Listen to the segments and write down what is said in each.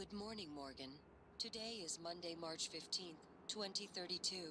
Good morning, Morgan. Today is Monday, March 15th, 2032.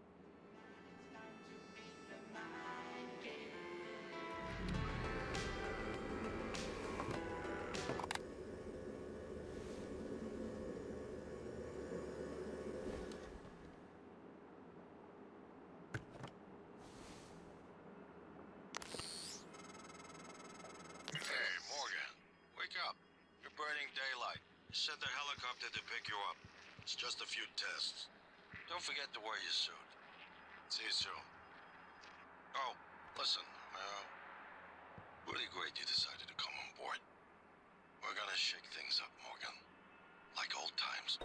Hey, Morgan. Wake up. You're burning daylight. Sent a helicopter to pick you up. It's just a few tests. Don't forget to wear your suit. See you soon. Oh, listen. Really great you decided to come on board. We're gonna shake things up, Morgan. Like old times.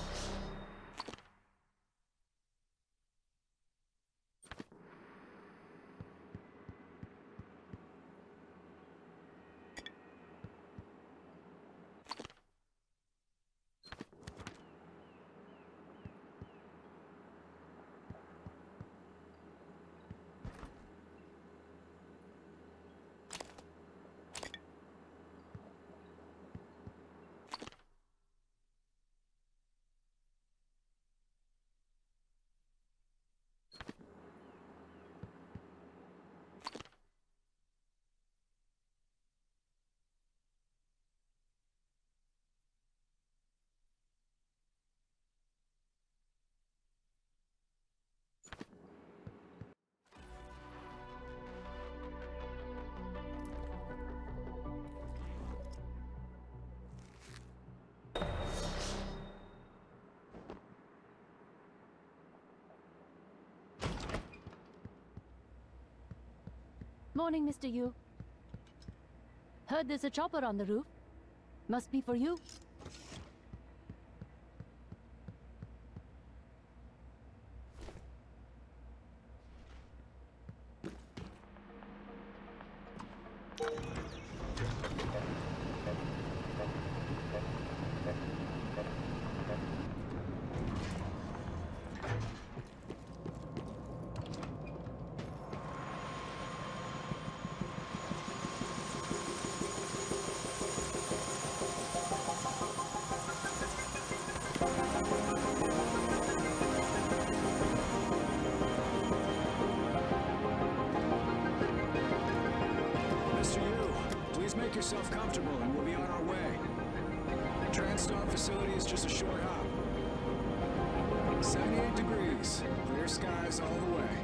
Morning, Mr. Yu. Heard there's a chopper on the roof. Must be for you. Make yourself comfortable and we'll be on our way. TranStar facility is just a short hop. 78 degrees, clear skies all the way.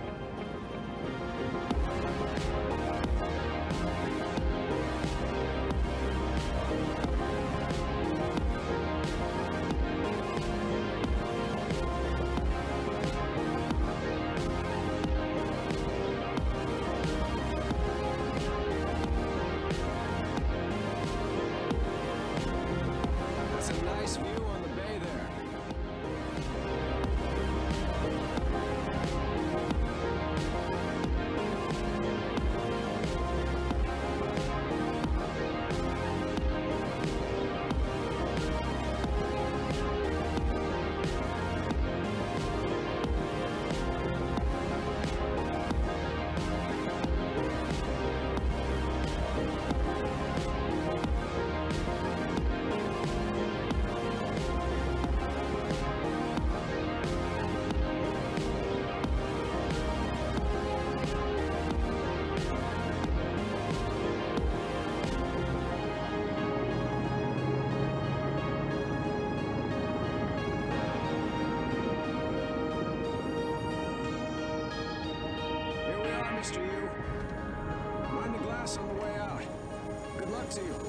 Mr. Yu. Mind the glass on the way out. Good luck to you.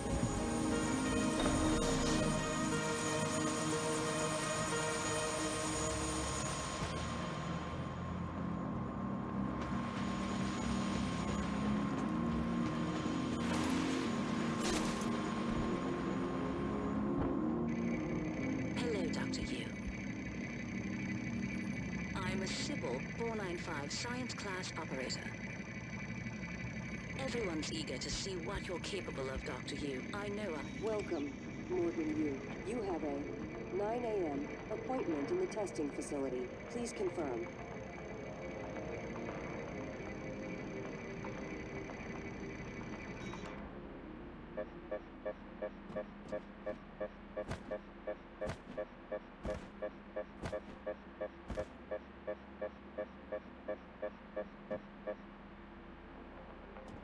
Hello, Dr. Yu. I'm a Sybil 495 science class operator. Everyone's eager to see what you're capable of, Dr. Yu. I know Welcome, Morgan Yu. You have a 9 a.m. appointment in the testing facility. Please confirm.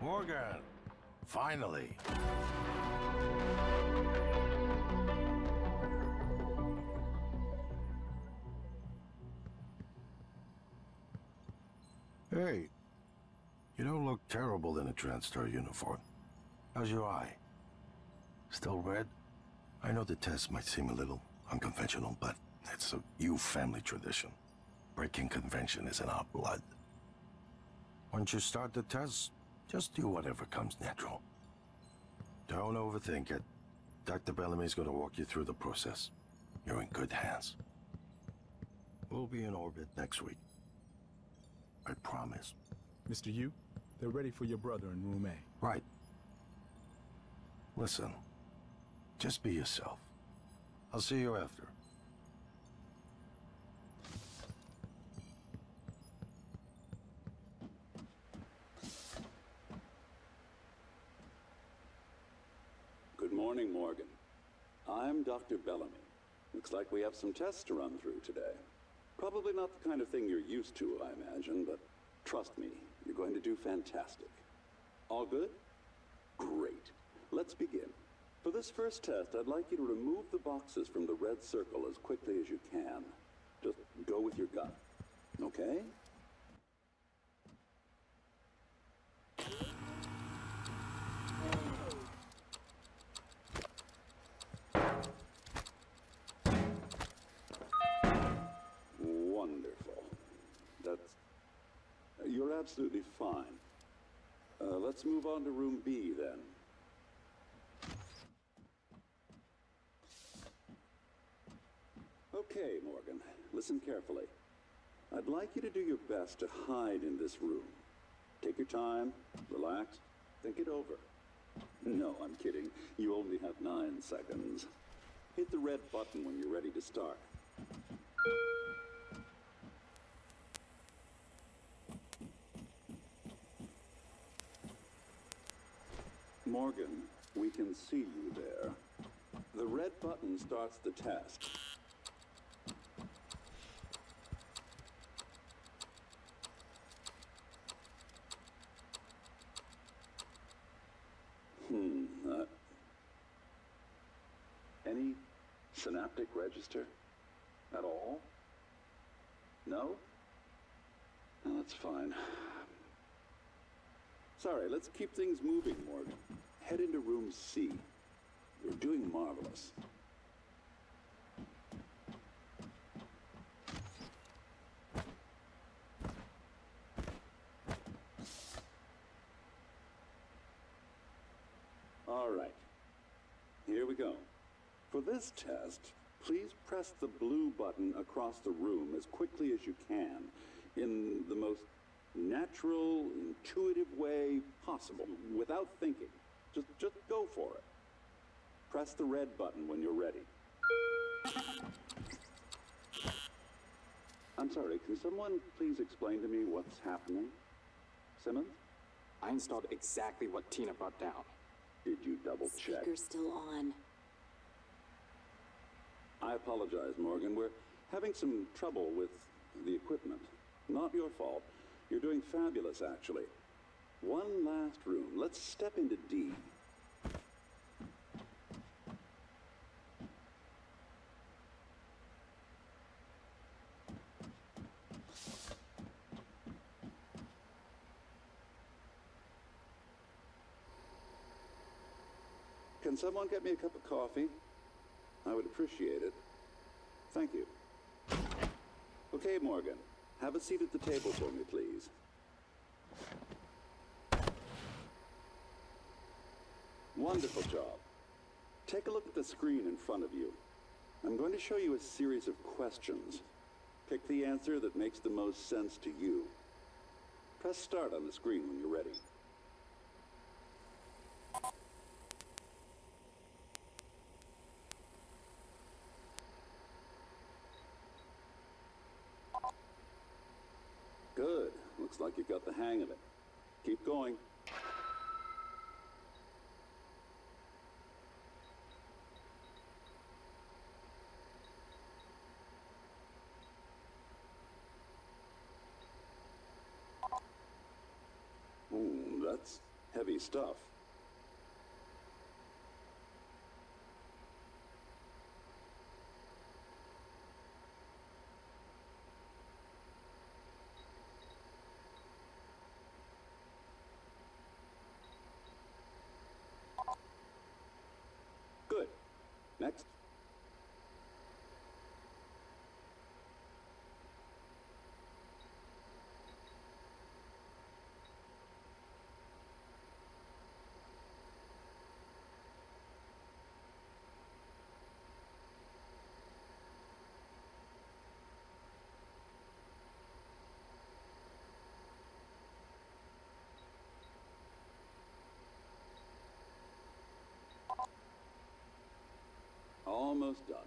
Morgan! Finally! Hey, you don't look terrible in a TranStar uniform. How's your eye? Still red? I know the test might seem a little unconventional, but it's a U family tradition. Breaking convention is in our blood. Once you start the test, just do whatever comes natural. Don't overthink it. Dr. Bellamy's gonna walk you through the process. You're in good hands. We'll be in orbit next week. I promise. Mr. Yu, they're ready for your brother in room A. Right. Listen, just be yourself. I'll see you after. Good morning, Morgan. I'm Dr. Bellamy. Looks like we have some tests to run through today. Probably not the kind of thing you're used to, I imagine, but trust me, you're going to do fantastic. All good? Great. Let's begin. For this first test, I'd like you to remove the boxes from the red circle as quickly as you can. Just go with your gut. Okay? Wonderful. You're absolutely fine. Let's move on to room B then. Okay, Morgan, listen carefully. I'd like you to do your best to hide in this room. Take your time, relax, think it over. No, I'm kidding. You only have 9 seconds. Hit the red button when you're ready to start. Morgan, we can see you there. The red button starts the test. Any synaptic register at all? No? No, that's fine. Sorry, let's keep things moving, Morgan. Head into room C. You're doing marvelous. All right. Here we go. For this test, please press the blue button across the room as quickly as you can, in the most natural, intuitive way possible, without thinking. Just go for it. Press the red button when you're ready. I'm sorry, can someone please explain to me what's happening? Simmons? I installed exactly what Tina brought down. Did you double check? Speaker's still on. I apologize, Morgan. We're having some trouble with the equipment. Not your fault. You're doing fabulous, actually. One last room. Let's step into D. Can someone get me a cup of coffee? I would appreciate it. Thank you. Okay, Morgan. Have a seat at the table for me, please. Wonderful job. Take a look at the screen in front of you. I'm going to show you a series of questions. Pick the answer that makes the most sense to you. Press start on the screen when you're ready. Good. Looks like you got the hang of it. Keep going. Ooh, that's heavy stuff. Good. Next. Almost done.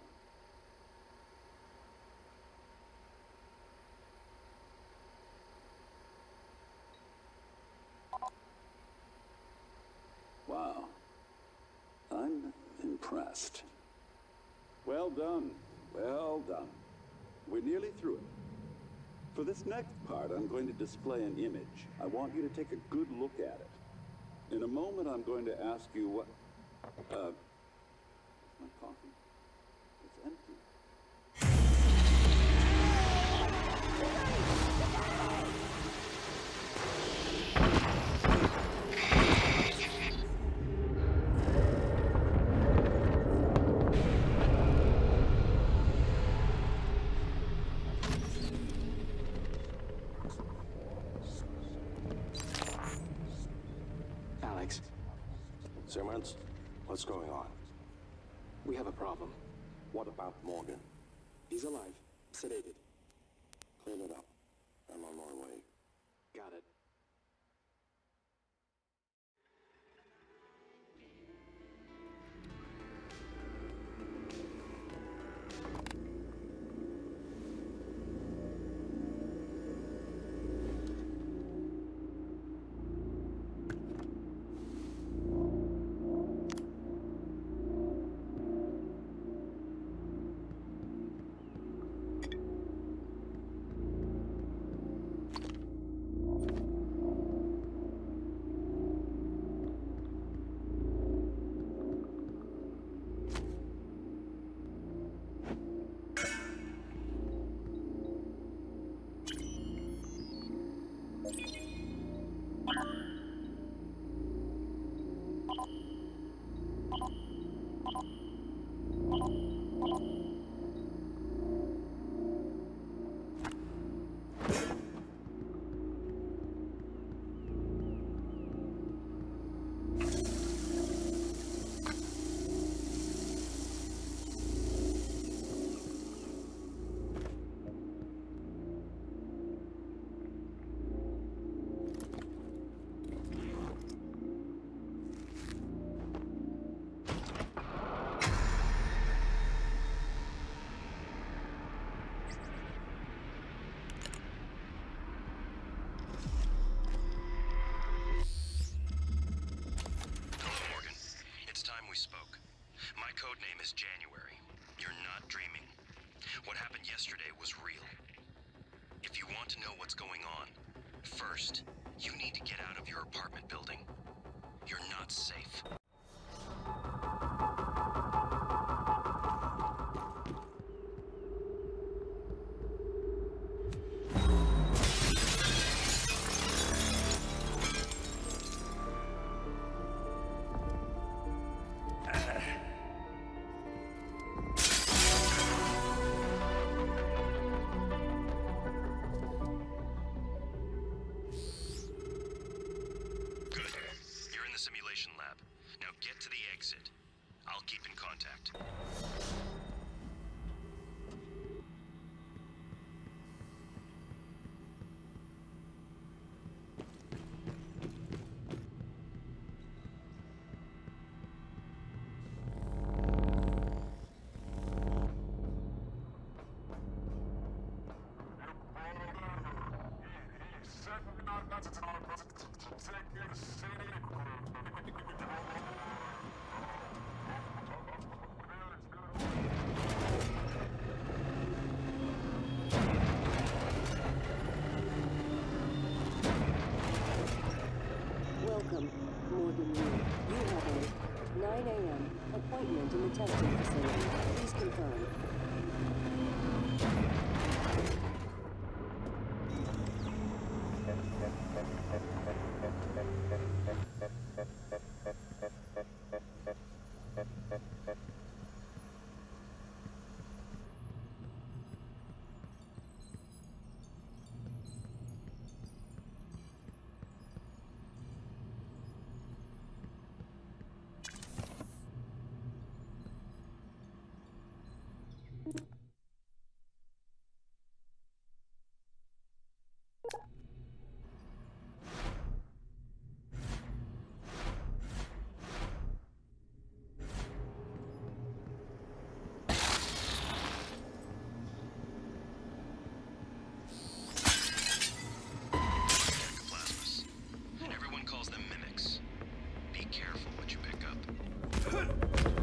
Wow. I'm impressed. Well done. Well done. We're nearly through it. For this next part, I'm going to display an image. I want you to take a good look at it. In a moment, I'm going to ask you what... my coffee. It's empty. Alex, Simmons, what's going on? we have a problem. What about Morgan? He's alive, sedated. Clean it up. I'm on my way. Got it. We spoke. My code name is January. You're not dreaming. What happened yesterday was real. If you want to know what's going on, first, you need to get out of your apartment building. You're not safe. Simulation lab. Now get to the exit. I'll keep in contact. Welcome. testing facility. Please confirm. Ectoplasmas. Everyone calls them mimics. Be careful what you pick up.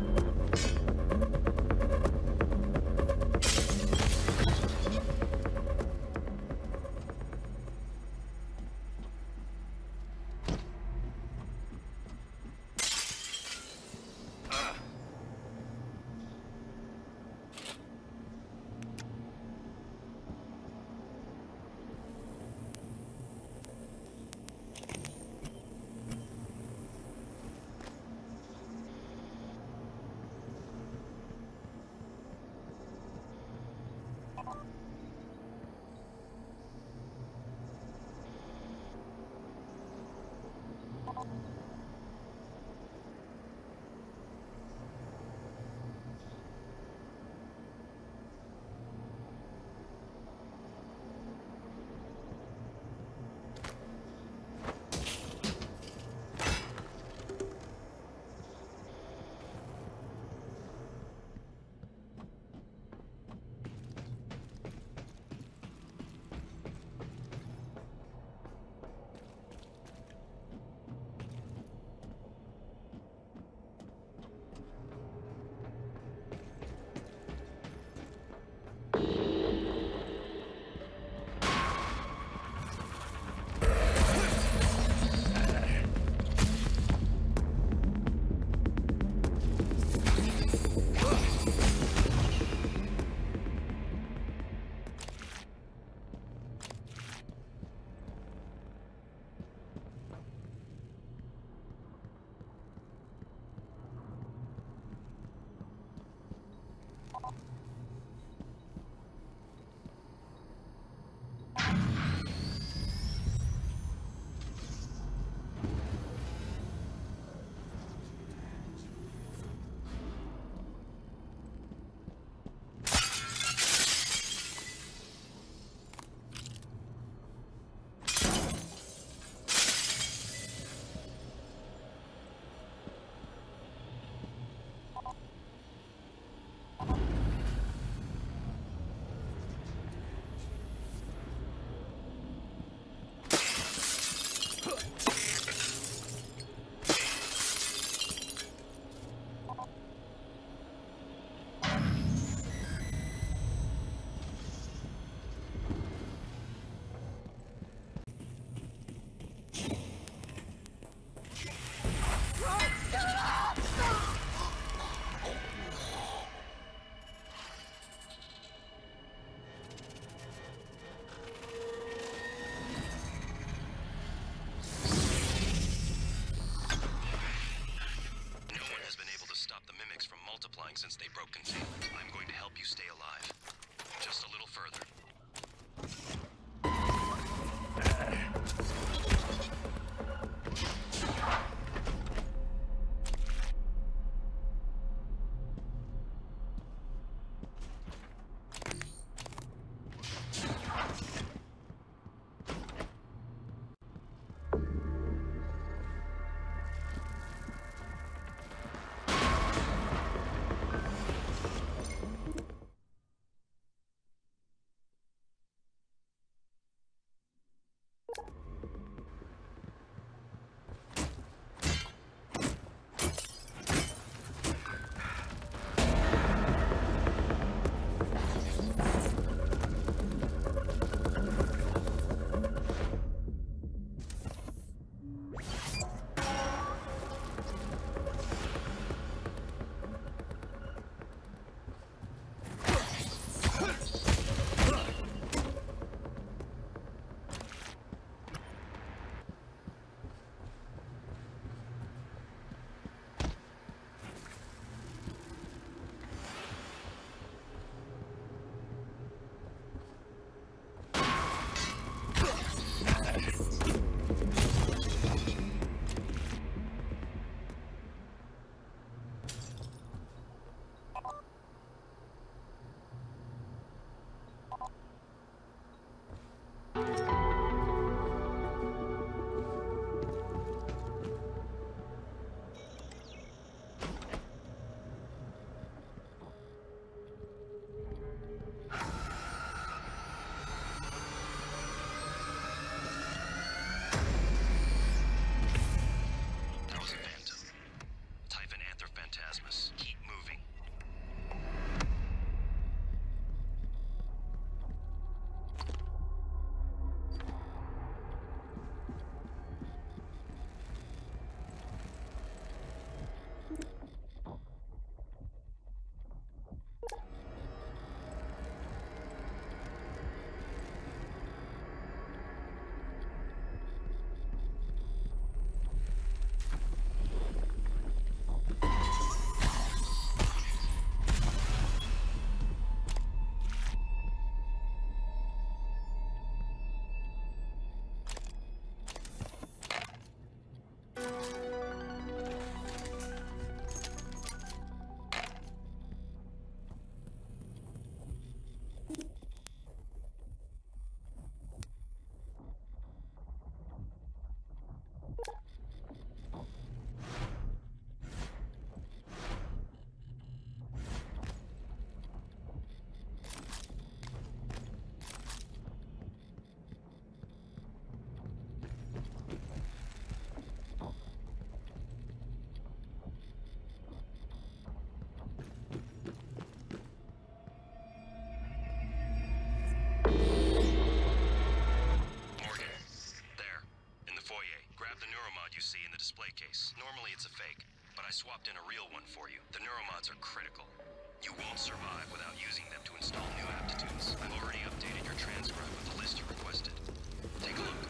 case. Normally it's a fake, but I swapped in a real one for you. The neuromods are critical. You won't survive without using them to install new aptitudes. I've already updated your transcribe with the list you requested. Take a look.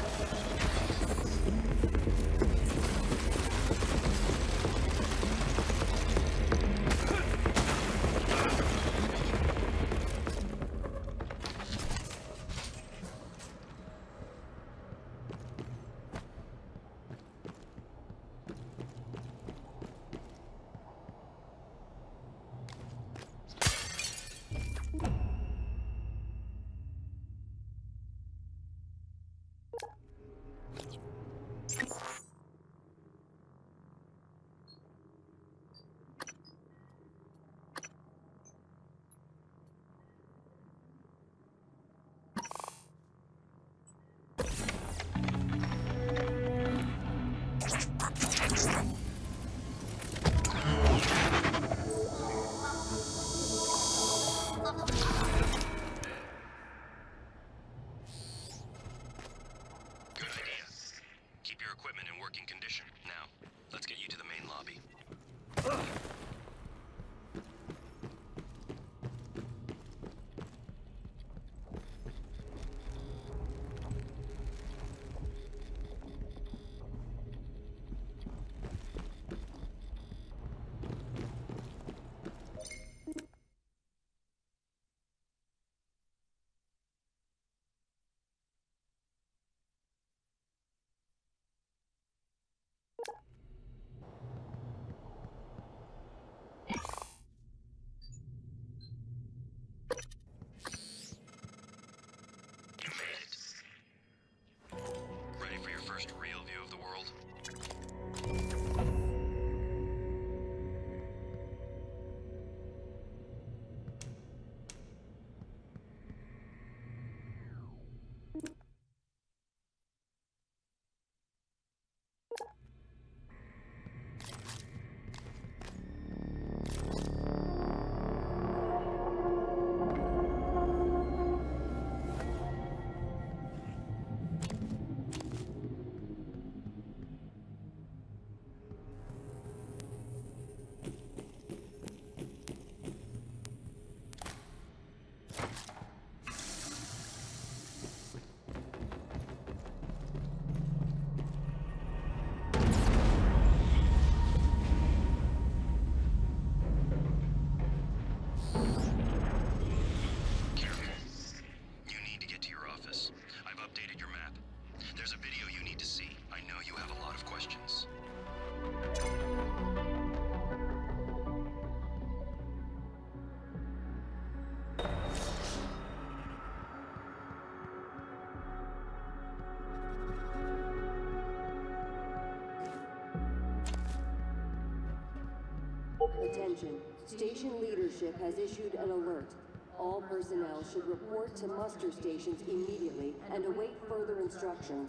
Attention. Station leadership has issued an alert. All personnel should report to muster stations immediately and await further instructions.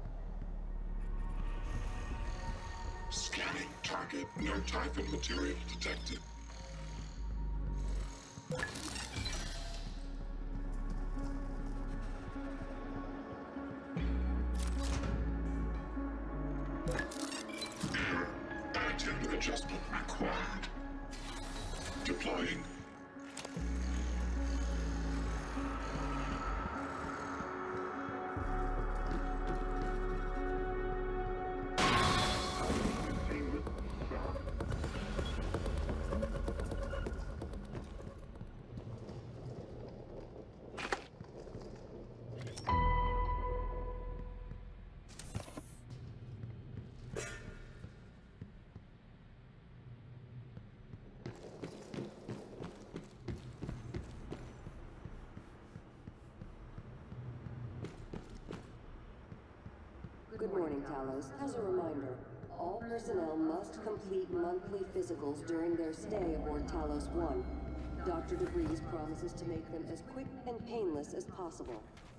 Scanning target. No Typhon material detected. Error. Attitude adjustment required. Deploying. Good morning, Talos. As a reminder, all personnel must complete monthly physicals during their stay aboard Talos 1. Dr. DeVries promises to make them as quick and painless as possible.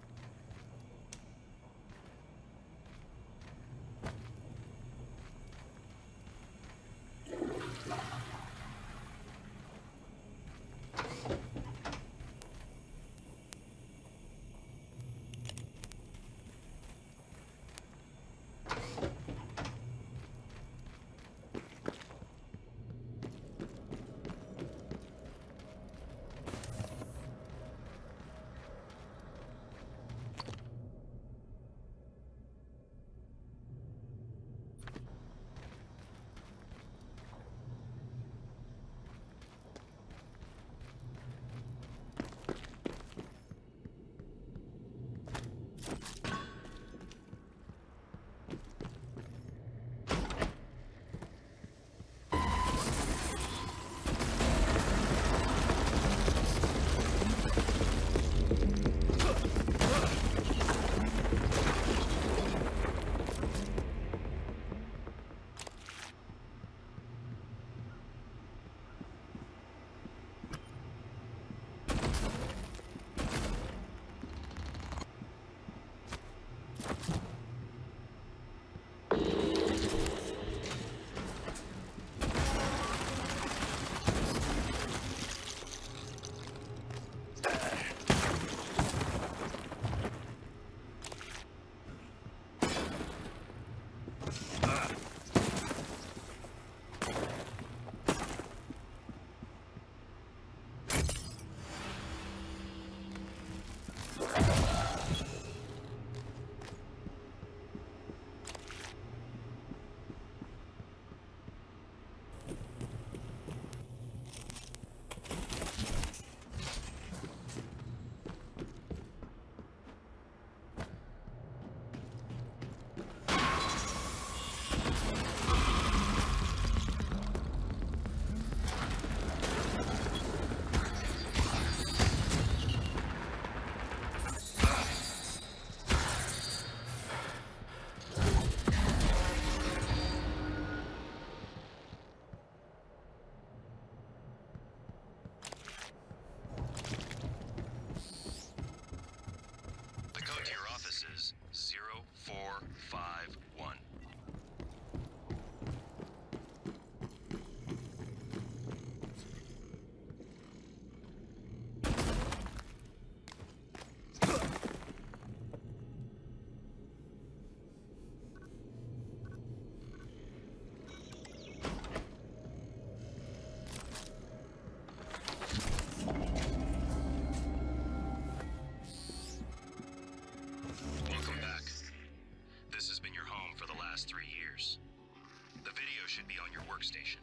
Workstation.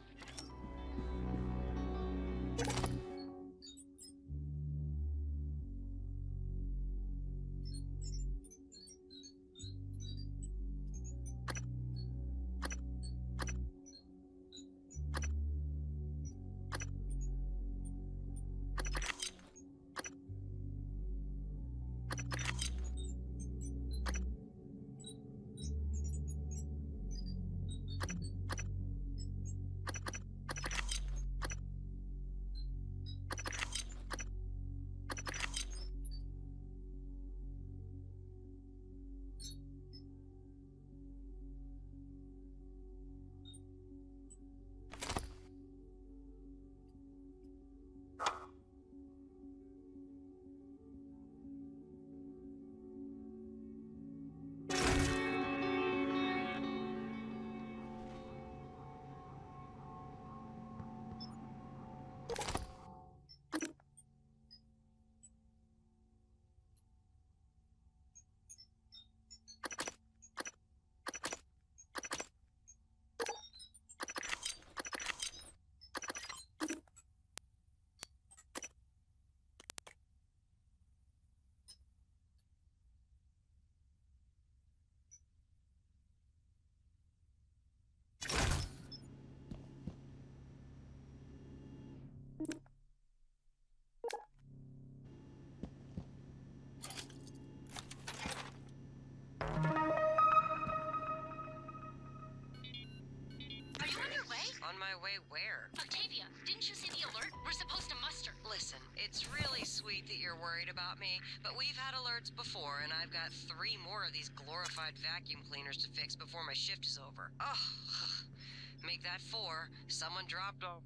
away where? Octavia, didn't you see the alert? We're supposed to muster. Listen, it's really sweet that you're worried about me, but we've had alerts before, and I've got 3 more of these glorified vacuum cleaners to fix before my shift is over. Oh, make that 4. Someone dropped off.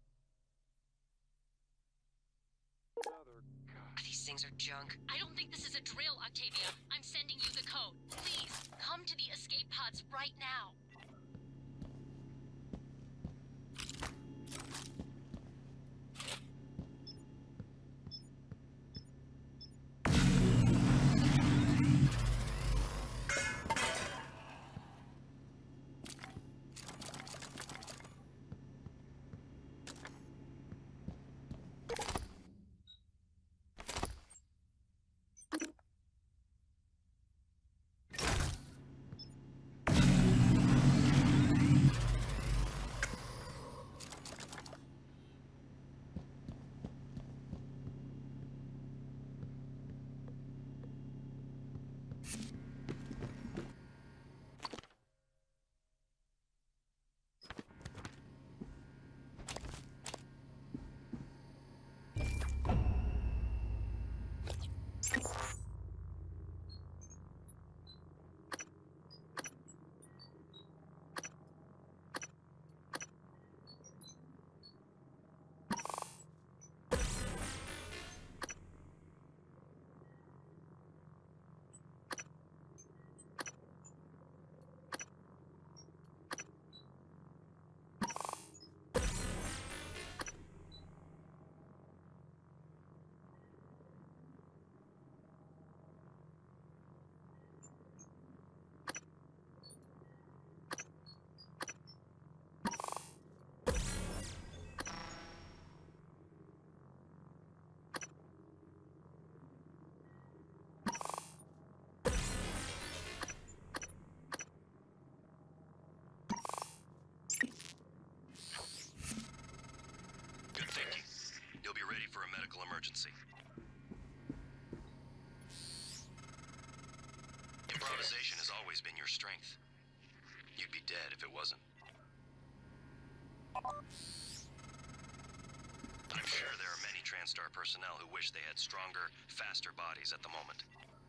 These things are junk. I don't think this is a drill, Octavia. I'm sending you the code. Please, come to the escape pods right now. Emergency. Improvisation has always been your strength. You'd be dead if it wasn't. I'm sure there are many TranStar personnel who wish they had stronger, faster bodies at the moment.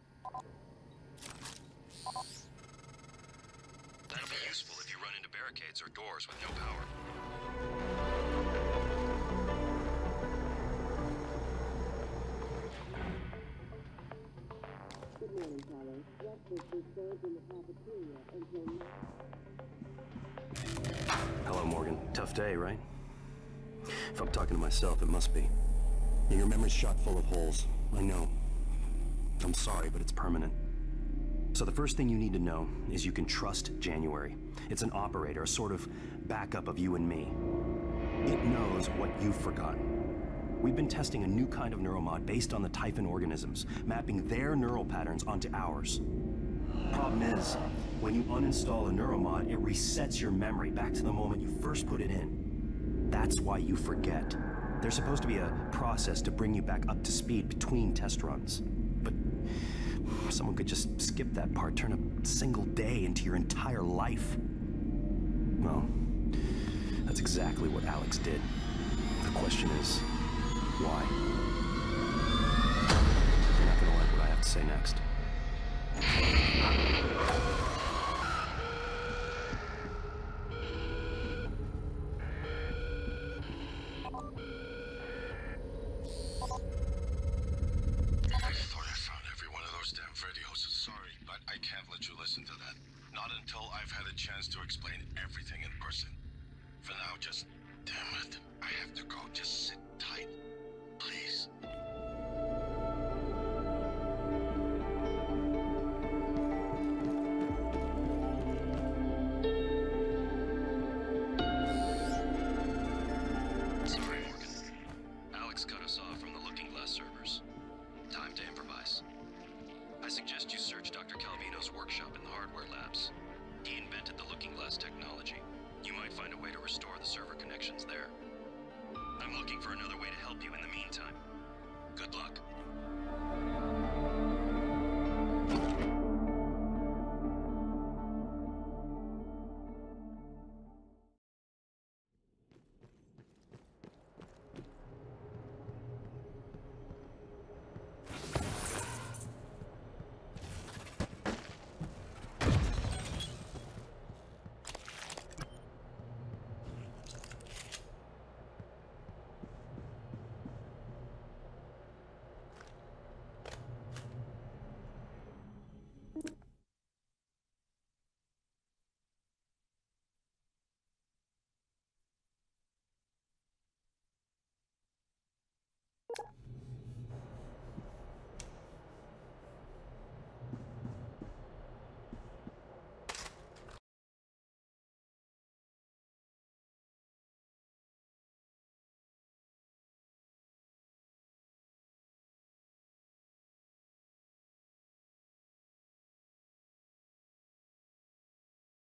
That'll be useful if you run into barricades or doors with no power. Good morning, Talos. Breakfast is served in the cafeteria until... Hello, Morgan. Tough day, right? If I'm talking to myself, it must be. Your memory's shot full of holes. I know. I'm sorry, but it's permanent. So the first thing you need to know is you can trust January. It's an operator, a sort of backup of you and me. It knows what you've forgotten. We've been testing a new kind of neuromod based on the Typhon organisms, mapping their neural patterns onto ours. Problem is, when you uninstall a neuromod, it resets your memory back to the moment you first put it in. That's why you forget. There's supposed to be a process to bring you back up to speed between test runs. But someone could just skip that part, turn a single day into your entire life. Well, that's exactly what Alex did. The question is, why? You're not gonna like what I have to say next. To explain everything in person. For now, just damn it. I have to go. Just sit tight. Please. Sorry, Morgan. Alex cut us off from the Looking Glass servers. Time to improvise. I suggest you search Dr. Calvino's workshop in the hardware labs. He invented the Looking Glass technology. You might find a way to restore the server connections there. I'm looking for another way to help you in the meantime. Good luck.